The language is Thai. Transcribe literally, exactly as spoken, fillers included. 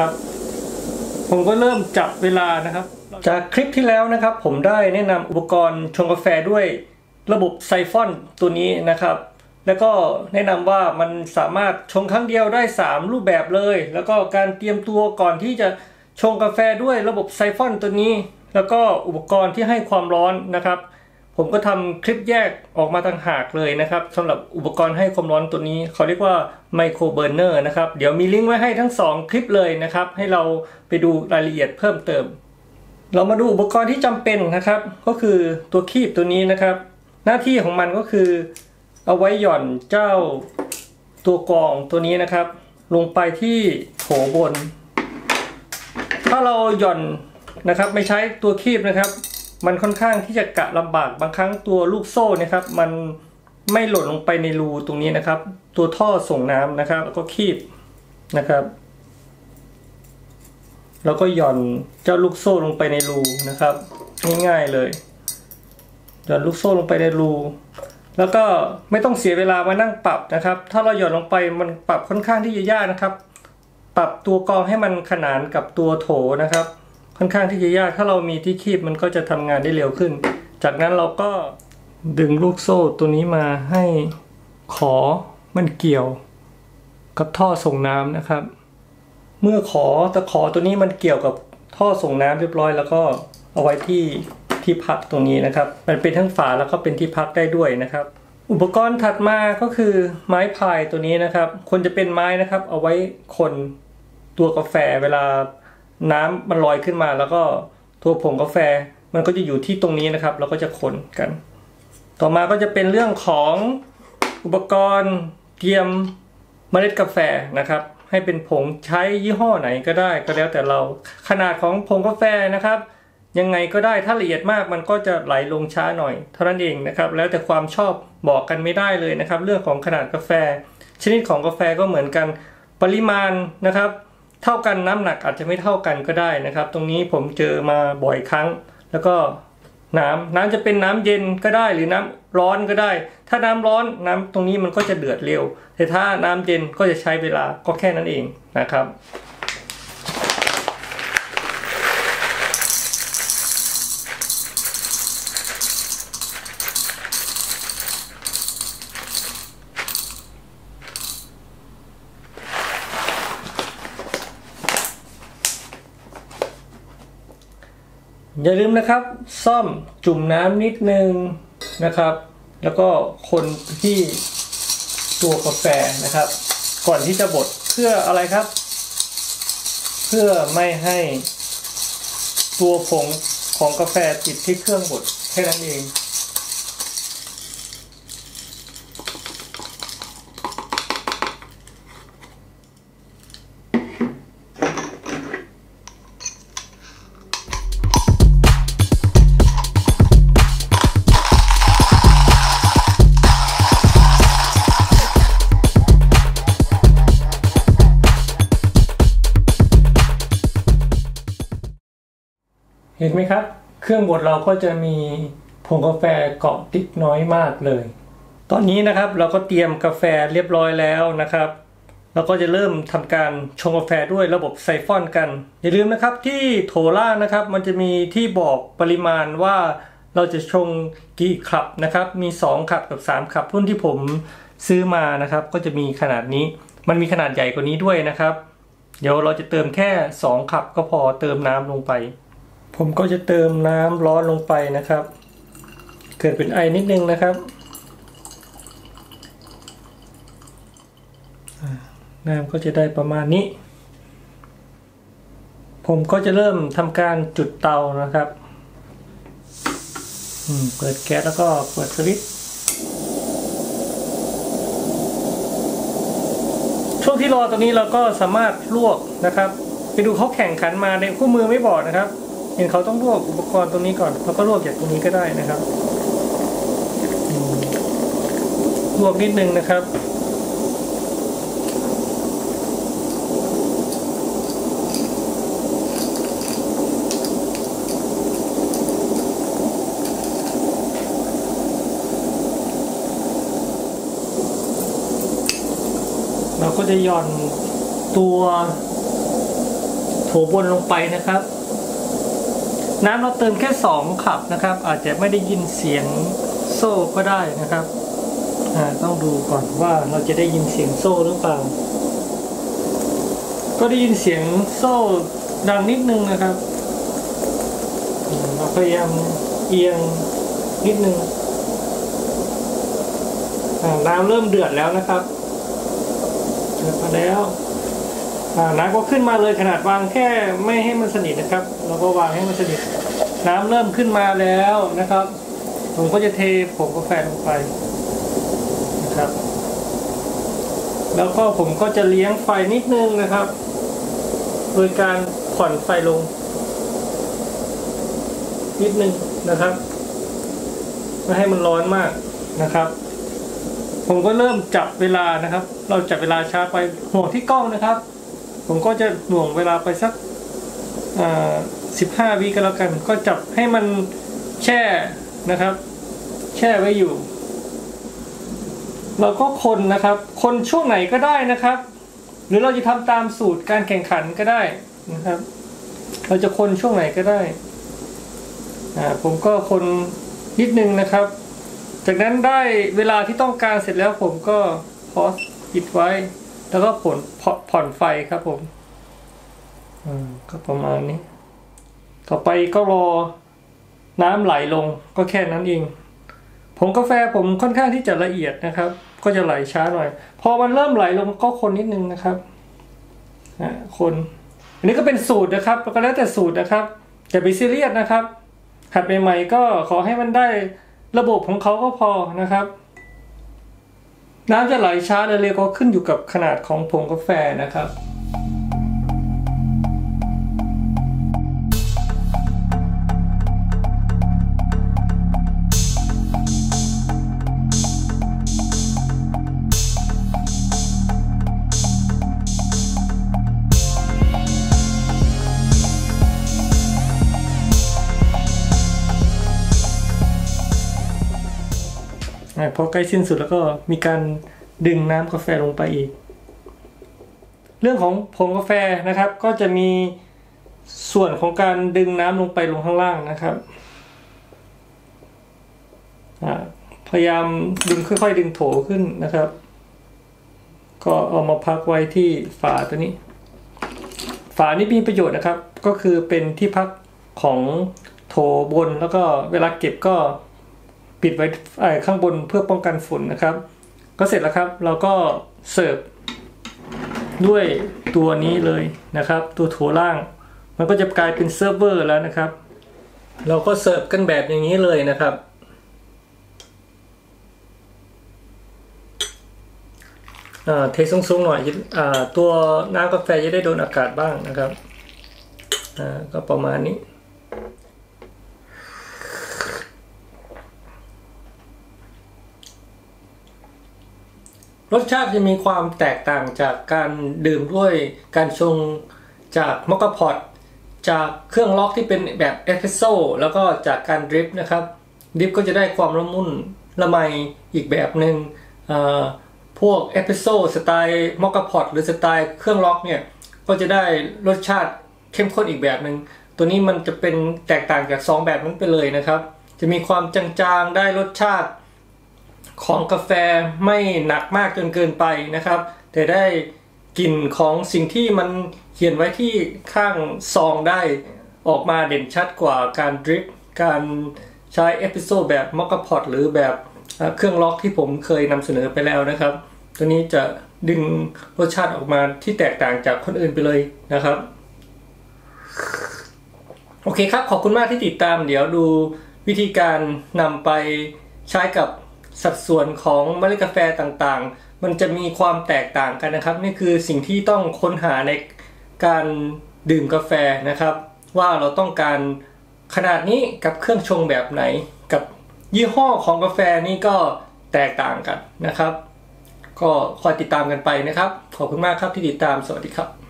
ครับผมก็เริ่มจับเวลานะครับจากคลิปที่แล้วนะครับผมได้แนะนำอุปกรณ์ชงกาแฟด้วยระบบไซฟอนตัวนี้นะครับแล้วก็แนะนำว่ามันสามารถชงครั้งเดียวได้สามรูปแบบเลยแล้วก็การเตรียมตัวก่อนที่จะชงกาแฟด้วยระบบไซฟอนตัวนี้แล้วก็อุปกรณ์ที่ให้ความร้อนนะครับผมก็ทำคลิปแยกออกมาต่างหากเลยนะครับสำหรับอุปกรณ์ให้ความร้อนตัวนี้เขาเรียกว่าไมโครเบอร์เนอร์นะครับเดี๋ยวมีลิงก์ไว้ให้ทั้งสองคลิปเลยนะครับให้เราไปดูรายละเอียดเพิ่มเติมเรามาดูอุปกรณ์ที่จำเป็นนะครับก็คือตัวคีบตัวนี้นะครับหน้าที่ของมันก็คือเอาไว้หย่อนเจ้าตัวกรองตัวนี้นะครับลงไปที่โถบนถ้าเราหย่อนนะครับไม่ใช้ตัวคีบนะครับมันค่อนข้างที่จะกะลำบากบางครั้งตัวลูกโซ่นะครับมันไม่หล่นลงไปในรูตรงนี้นะครับตัวท่อส่งน้ำนะครับแล้วก็คีบนะครับแล้วก็หย่อนเจ้าลูกโซ่ลงไปในรูนะครับง่ายๆเลยหย่อนลูกโซ่ลงไปในรูแล้วก็ไม่ต้องเสียเวลามานั่งปรับนะครับถ้าเราหย่อนลงไปมันปรับค่อนข้างที่จะยากนะครับปรับตัวกรองให้มันขนานกับตัวโถนะครับค่อนข้างที่จะยากถ้าเรามีที่คีบมันก็จะทำงานได้เร็วขึ้นจากนั้นเราก็ดึงลูกโซ่ตัวนี้มาให้ขอมันเกี่ยวกับท่อส่งน้ำนะครับเมื่อขอตะขอตัวนี้มันเกี่ยวกับท่อส่งน้ำเรียบร้อยแล้วก็เอาไว้ที่ที่พักตรงนี้นะครับมันเป็นทั้งฝาแล้วก็เป็นที่พักได้ด้วยนะครับอุปกรณ์ถัดมาก็คือไม้พายตัวนี้นะครับควรจะเป็นไม้นะครับเอาไว้คนตัวกาแฟเวลาน้ำมันลอยขึ้นมาแล้วก็ตัวผงกาแฟมันก็จะอยู่ที่ตรงนี้นะครับแล้วก็จะคนกันต่อมาก็จะเป็นเรื่องของอุปกรณ์เตรียมเมล็ดกาแฟนะครับให้เป็นผงใช้ยี่ห้อไหนก็ได้ก็แล้วแต่เราขนาดของผงกาแฟนะครับยังไงก็ได้ถ้าละเอียดมากมันก็จะไหลลงช้าหน่อยเท่านั้นเองนะครับแล้วแต่ความชอบบอกกันไม่ได้เลยนะครับเรื่องของขนาดกาแฟชนิดของกาแฟก็เหมือนกันปริมาณนะครับเท่ากันน้ำหนักอาจจะไม่เท่ากันก็ได้นะครับตรงนี้ผมเจอมาบ่อยครั้งแล้วก็น้ำน้ำจะเป็นน้ำเย็นก็ได้หรือน้ำร้อนก็ได้ถ้าน้ำร้อนน้ำตรงนี้มันก็จะเดือดเร็วแต่ถ้าน้ำเย็นก็จะใช้เวลาก็แค่นั้นเองนะครับอย่าลืมนะครับซ่อมจุ่มน้ำนิดนึงนะครับแล้วก็คนที่ตัวกาแฟนะครับก่อนที่จะบดเพื่ออะไรครับเพื่อไม่ให้ตัวผงของกาแฟติดที่เครื่องบดแค่นั้นเองเห็นไหมครับเครื่องบดเราก็จะมีผงกาแฟเกาะติดน้อยมากเลยตอนนี้นะครับเราก็เตรียมกาแฟเรียบร้อยแล้วนะครับเราก็จะเริ่มทำการชงกาแฟด้วยระบบไซฟอนกันอย่าลืมนะครับที่โถล่างนะครับมันจะมีที่บอกปริมาณว่าเราจะชงกี่คัพนะครับมีสองคัพกับสามคัพรุ่นที่ผมซื้อมานะครับก็จะมีขนาดนี้มันมีขนาดใหญ่กว่านี้ด้วยนะครับเดี๋ยวเราจะเติมแค่สองคัพก็พอเติมน้ำลงไปผมก็จะเติมน้ำร้อนลงไปนะครับเกิดเป็นไอนิดนึงนะครับน้ำก็จะได้ประมาณนี้ผมก็จะเริ่มทำการจุดเตานะครับเปิดแก๊สแล้วก็เปิดสวิตช์ช่วงที่รอตรงนี้เราก็สามารถลวกนะครับไปดูเขาแข่งขันมาในคู่มือไม่บอกนะครับเห็นเขาต้องลวกอุปกรณ์ตรงนี้ก่อนแล้วก็ลวกจากตรงนี้ก็ได้นะครับลวกนิดนึงนะครับเราก็จะหย่อนตัวโถบนลงไปนะครับน้ำเราเติมแค่สองขับนะครับอาจจะไม่ได้ยินเสียงโซ่ก็ได้นะครับต้องดูก่อนว่าเราจะได้ยินเสียงโซ่หรือเปล่าก็ได้ยินเสียงโซ่ดังนิดนึงนะครับเราพยายามเอียงนิดนึงน้ำเริ่มเดือดแล้วนะครับเดือดมาแล้วน้ำก็ขึ้นมาเลยขนาดวางแค่ไม่ให้มันสนิทนะครับเราก็วางให้มันสนิทน้ำเริ่มขึ้นมาแล้วนะครับผมก็จะเทผงกาแฟลงไปนะครับแล้วก็ผมก็จะเลี้ยงไฟนิดนึงนะครับโดยการผ่อนไฟลงนิดนึงนะครับไม่ให้มันร้อนมากนะครับผมก็เริ่มจับเวลานะครับเราจับเวลาช้าไปห่วงที่กล้องนะครับผมก็จะหน่วงเวลาไปสักสิบห้าวิก็แล้วกันก็จับให้มันแช่นะครับแช่ไว้อยู่เราก็คนนะครับคนช่วงไหนก็ได้นะครับหรือเราจะทำตามสูตรการแข่งขันก็ได้นะครับเราจะคนช่วงไหนก็ได้อ่าผมก็คนนิดนึงนะครับจากนั้นได้เวลาที่ต้องการเสร็จแล้วผมก็พอสปิดไว้แล้วก็ผ่อนผ่อนไฟครับผมอ่าก็ประมาณนี้ต่อไปก็รอน้ำไหลลงก็แค่นั้นเองผงกาแฟผมค่อนข้างที่จะละเอียดนะครับก็จะไหลช้าหน่อยพอมันเริ่มไหลลงก็คนนิดนึงนะครับอ่าคนอันนี้ก็เป็นสูตรนะครับก็แล้วแต่สูตรนะครับอย่าไปซีเรียสนะครับหัดใหม่ๆก็ขอให้มันได้ระบบของเขาก็พอนะครับน้ำจะไหลช้าหรือเร็วก็ขึ้นอยู่กับขนาดของผงกาแฟนะครับพอใกล้สิ้นสุดแล้วก็มีการดึงน้ำกาแฟลงไปอีกเรื่องของผงกาแฟนะครับก็จะมีส่วนของการดึงน้ำลงไปลงข้างล่างนะครับพยายามดึงค่อยๆดึงโถขึ้นนะครับก็เอามาพักไว้ที่ฝาตัวนี้ฝานี้มีประโยชน์นะครับก็คือเป็นที่พักของโถบนแล้วก็เวลาเก็บก็ปิดไว้ข้างบนเพื่อป้องกันฝุ่นนะครับก็เสร็จแล้วครับเราก็เสิร์ฟด้วยตัวนี้เลยนะครับตัวโถล่างมันก็จะกลายเป็นเซิร์ฟเวอร์แล้วนะครับเราก็เสิร์ฟกันแบบอย่างนี้เลยนะครับเทสูงๆหน่อยตัวน้ำกาแฟจะได้โดนอากาศบ้างนะครับก็ประมาณนี้รสชาติจะมีความแตกต่างจากการดื่มด้วยการชงจากมอคค่าพอตจากเครื่องล็อกที่เป็นแบบเอสเปรสโซ่แล้วก็จากการดริปนะครับดริปก็จะได้ความละมุนละไมอีกแบบหนึ่งพวกเอสเปรสโซ่สไตล์มอคค่าพอตหรือสไตล์เครื่องล็อกเนี่ยก็จะได้รสชาติเข้มข้นอีกแบบหนึ่งตัวนี้มันจะเป็นแตกต่างจากสองแบบนั้นไปเลยนะครับจะมีความจางๆได้รสชาติของกาแฟไม่หนักมากจนเกินไปนะครับแต่ได้กลิ่นของสิ่งที่มันเขียนไว้ที่ข้างซองได้ออกมาเด่นชัดกว่าการดริปการใช้เอสเปรสโซ่แบบมอคค่าพอตหรือแบบเครื่องล็อกที่ผมเคยนำเสนอไปแล้วนะครับตัวนี้จะดึงรสชาติออกมาที่แตกต่างจากคนอื่นไปเลยนะครับโอเคครับขอบคุณมากที่ติดตามเดี๋ยวดูวิธีการนำไปใช้กับสัดส่วนของเมล็ดกาแฟต่างๆมันจะมีความแตกต่างกันนะครับนี่คือสิ่งที่ต้องค้นหาในการดื่มกาแฟนะครับว่าเราต้องการขนาดนี้กับเครื่องชงแบบไหนกับยี่ห้อของกาแฟนี่ก็แตกต่างกันนะครับก็คอยติดตามกันไปนะครับขอบคุณมากครับที่ติดตามสวัสดีครับ